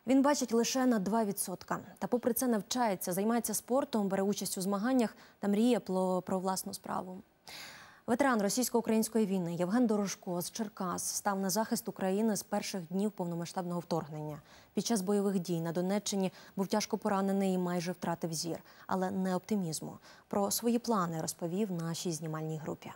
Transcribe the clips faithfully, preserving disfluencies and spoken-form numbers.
Він бачить лише на два відсотки. Та попри це навчається, займається спортом, бере участь у змаганнях та мріє про власну справу. Ветеран російсько-української війни Євген Дорошко з Черкас став на захист України з перших днів повномасштабного вторгнення. Під час бойових дій на Донеччині був тяжко поранений і майже втратив зір, але не оптимізму. Про свої плани розповів нашій знімальній групі.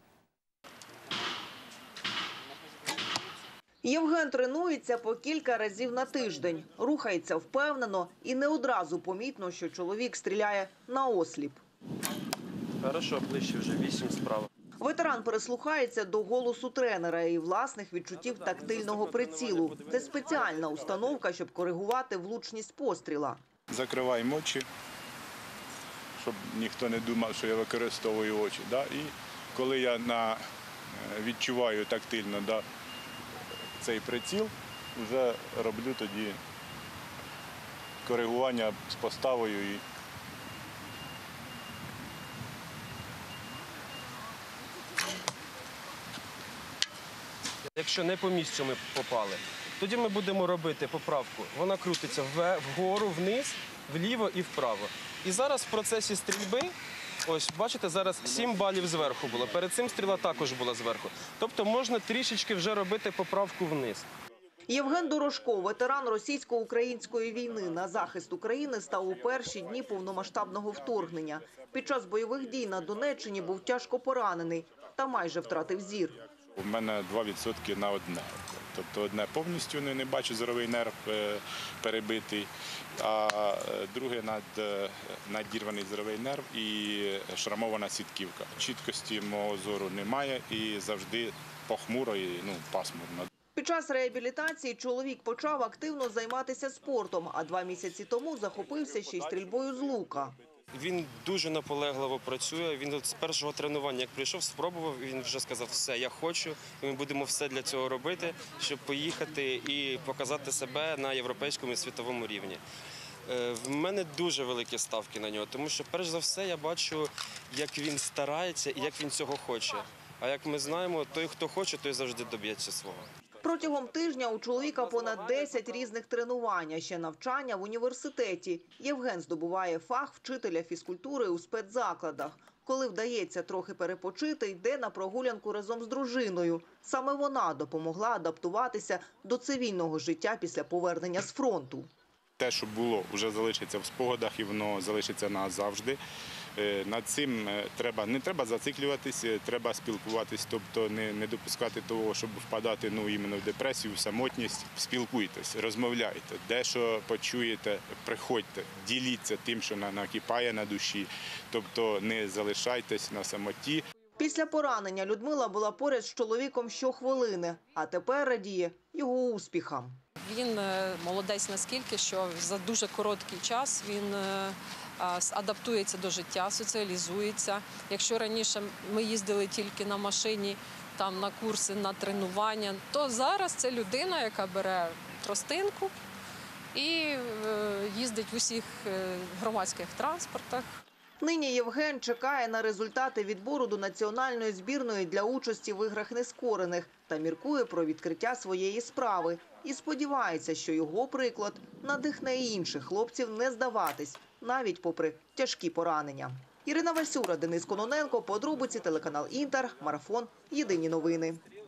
Євген тренується по кілька разів на тиждень. Рухається впевнено і не одразу помітно, що чоловік стріляє наосліп. Хорошо, ближче вже вісім справа. Ветеран прислухається до голосу тренера і власних відчуттів тактильного прицілу. Це спеціальна установка, щоб коригувати влучність постріла. Закриваємо очі, щоб ніхто не думав, що я використовую очі. Да? І коли я на, відчуваю тактильно да, цей приціл, вже роблю тоді коригування з поставою. І якщо не по місцю ми попали, тоді ми будемо робити поправку. Вона крутиться вгору, вниз, вліво і вправо. І зараз в процесі стрільби, ось бачите, зараз сім балів зверху було. Перед цим стріла також була зверху. Тобто можна трішечки вже робити поправку вниз. Євген Дорошко, ветеран російсько-української війни, на захист України став у перші дні повномасштабного вторгнення. Під час бойових дій на Донеччині був тяжко поранений та майже втратив зір. У мене два відсотки на одне. Тобто одне повністю не бачу, зоровий нерв перебитий, а друге надірваний зоровий нерв і шрамована сітківка. Чіткості мого зору немає і завжди похмуро і ну, пасмурно. Під час реабілітації чоловік почав активно займатися спортом, а два місяці тому захопився ще й стрільбою з лука. Він дуже наполегливо працює, він з першого тренування, як прийшов, спробував, він вже сказав, все, я хочу, і ми будемо все для цього робити, щоб поїхати і показати себе на європейському і світовому рівні. В мене дуже великі ставки на нього, тому що, перш за все, я бачу, як він старається і як він цього хоче. А як ми знаємо, той, хто хоче, той завжди доб'ється свого. Протягом тижня у чоловіка понад десять різних тренувань, а ще навчання в університеті. Євген здобуває фах вчителя фізкультури у спецзакладах. Коли вдається трохи перепочити, йде на прогулянку разом з дружиною. Саме вона допомогла адаптуватися до цивільного життя після повернення з фронту. Те, що було, вже залишиться в спогадах і воно залишиться назавжди. Над цим треба, не треба зациклюватися, треба спілкуватись, тобто не, не допускати того, щоб впадати ну, іменно в депресію, в самотність. Спілкуйтесь, розмовляйте, де що почуєте, приходьте, діліться тим, що накипає на душі, тобто не залишайтесь на самоті. Після поранення Людмила була поряд з чоловіком щохвилини, а тепер радіє його успіхам. Він молодець наскільки, що за дуже короткий час він адаптується до життя, соціалізується. Якщо раніше ми їздили тільки на машині, там, на курси, на тренування, то зараз це людина, яка бере тростинку і їздить в усіх громадських транспортах. Нині Євген чекає на результати відбору до національної збірної для участі в іграх нескорених та міркує про відкриття своєї справи. І сподівається, що його приклад надихне і інших хлопців не здаватись, навіть попри тяжкі поранення. Ірина Васюра, Денис Кононенко, подробиці, телеканал Інтер, Марафон, Єдині новини.